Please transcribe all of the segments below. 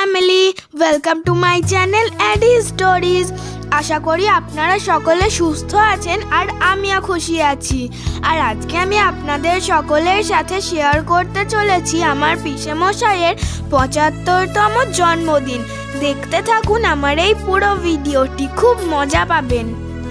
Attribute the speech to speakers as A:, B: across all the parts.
A: Family, welcome to my channel AD stories. আশা করি আপনারা সকলে সুস্থ আছেন আর আমিও খুশি আছি। আর আজকে আমি আপনাদের সকলের সাথে শেয়ার করতে চলেছি আমার পিসেমশাইয়ের ৭৫তম জন্মদিন। দেখতে থাকুন আমার এই পুরো ভিডিওটি, খুব মজা পাবেন।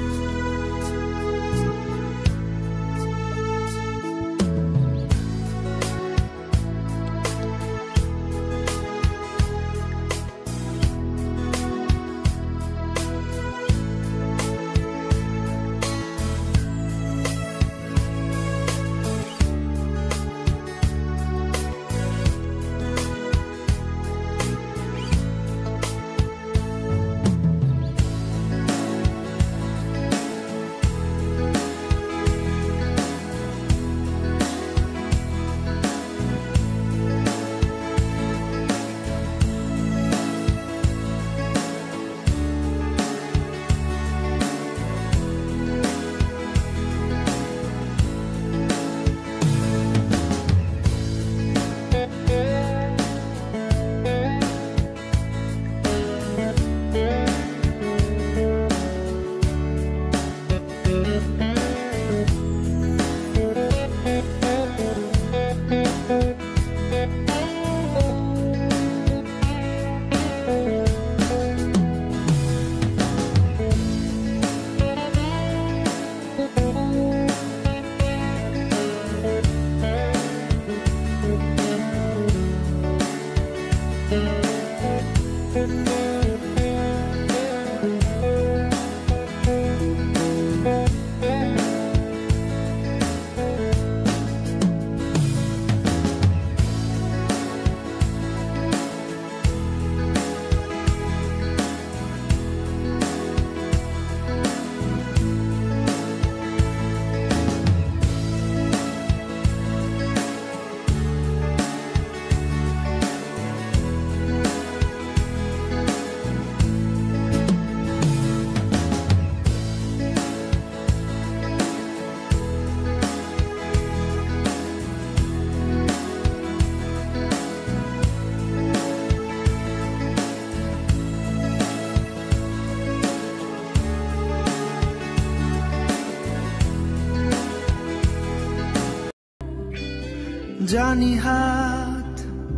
B: জানি হাত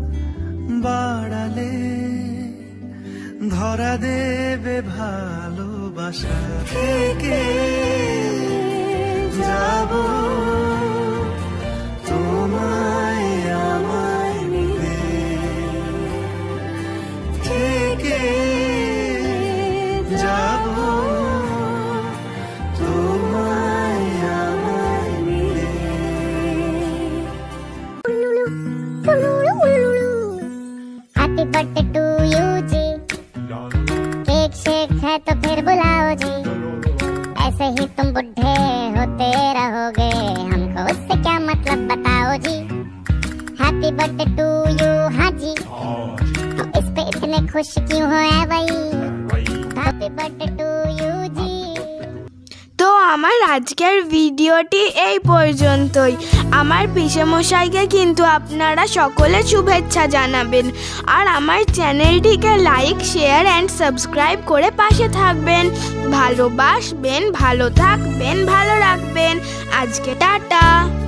B: বাড়ালে ধরা দেবে ভালোবাসা থেকে যাব তোমায় আমায় মিলে থেকে যাব তোমায় আমায় মিলে।
C: हैप्पी बर्थडे टू यू जी, केक शेक है तो फिर बुलाओ जी, ऐसे ही तुम बुढ़े होते रहोगे, हमको उससे क्या मतलब बताओ जी। हैप्पी बर्थडे टू यू हाँ जी, तो इस पे इतने खुश क्यों हो है भाई, हैप्पी बर्थडे टू यू जी।
A: তো আমার আজকের ভিডিওটি এই পর্যন্তই। আমার পিসেমশাইকে কিন্তু আপনারা সকলে শুভেচ্ছা জানাবেন আর আমার চ্যানেলটিকে লাইক, শেয়ার অ্যান্ড সাবস্ক্রাইব করে পাশে থাকবেন। ভালোবাসবেন, ভালো থাকবেন, ভালো রাখবেন। আজকে টাটা।